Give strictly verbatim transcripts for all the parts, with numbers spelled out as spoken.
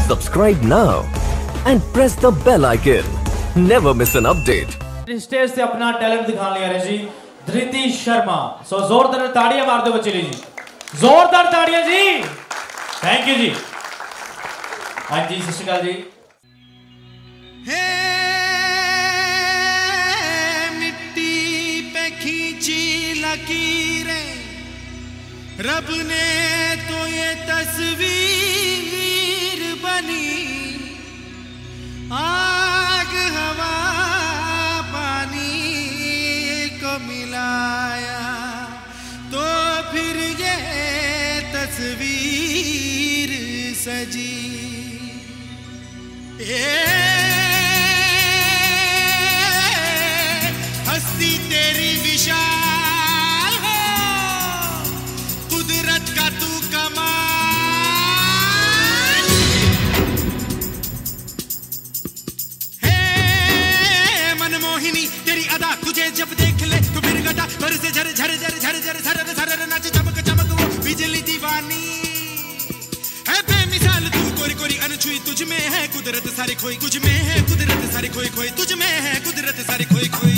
Subscribe now and press the bell icon. Never miss an update. Stage से अपना talent दिखाने आ रहे जी धृति शर्मा। सो जोरदार ताड़ियां मार दो बच्चे जी, जोरदार ताड़ियां जी। थैंक यू जी। हाँ जी, सत श्री अकाल जी। हे मिट्टी पे खींची लकीरें, रब ने तो ये तस्वीर बनी, आग हवा पानी को मिलाया तो फिर ये तस्वीर सजी। ए हस्ती तेरी विशाल हो, कुदरत का तू कमाल। हे मनमोहिनी तेरी अदा, तुझे जब देख ले तो फिर गदा भर से झर झर झर झर झर झर झर नाच चमक चमक वो बिजली दीवानी। है बेमिसाल तू कोरी कोरी अनछुई, तुझ में है कुदरत सारी खोई, कुछ में है कुदरत सारी खोई खोई, तुझ में है कुदरत सारी खोई खोई।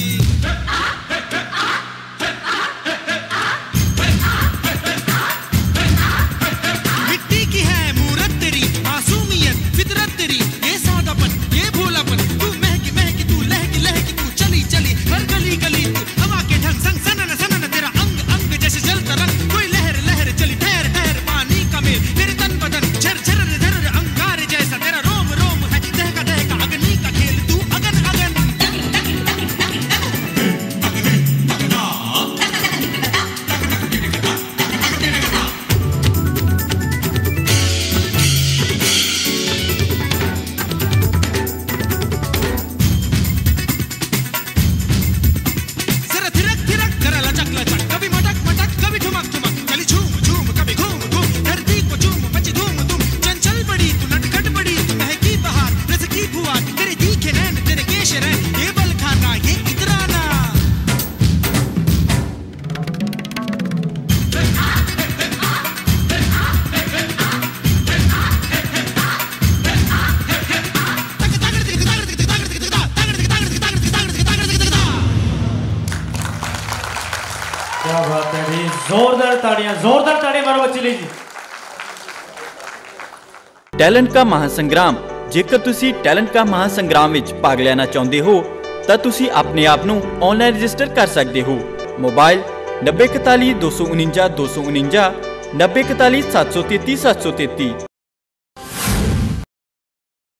मिट्टी की है मूरत तेरी, मासूमियत फितरत तेरी, ये सादापन ये भोलापन, तू महकी महकी तू लहकी लहकी तू चली चली हर गली गली तू हवा के ढंग संग सनन सनन तेरा अंग अंग जैसे जलता रंग, कोई लहर लहर चली ठहर ठहर पानी का मेल, तेरे तन बदन झर झर झर अंगार जैसा, तेरा रोम रोम है दहका दहका अग्नि का खेल, तू अगन अगन। जरा थिरक थिरक जरा लचक लचक, कभी मटक मटक कभी ठुमक ठुमक, चली झूम झूम कभी घूम घूम, धरती को झूम मची धूम धूम, चंचल बड़ी तू नटखट बड़ी तू महकी बहार रस की फुहार, तेरे तीखे नैन तेरे केश रैन, ये बल खाना ये इतराना। क्या बात है जी, जोरदार ताड़ियां जोरदार ताड़ियां मारो बच्चे जी। ਟੈਲੈਂਟ ਕਾ ਮਹਾਸੰਗਰਾਮ। ਜੇਕਰ ਤੁਸੀਂ ਟੈਲੈਂਟ ਕਾ ਮਹਾਸੰਗਰਾਮ ਵਿੱਚ ਭਾਗ ਲੈਣਾ ਚਾਹੁੰਦੇ ਹੋ ਤਾਂ ਤੁਸੀਂ ਆਪਣੇ ਆਪ ਨੂੰ ਆਨਲਾਈਨ ਰਜਿਸਟਰ ਕਰ ਸਕਦੇ ਹੋ। ਮੋਬਾਈਲ ਨੱਬੇ ਇਕਤਾਲੀ ਦੋ ਸੌ ਉਨੰਜਾ ਦੋ ਸੌ ਉਨੰਜਾ, ਨੱਬੇ ਇਕਤਾਲੀ ਸੱਤ ਸੌ ਤੇਤੀ ਸੱਤ ਸੌ ਤੇਤੀ।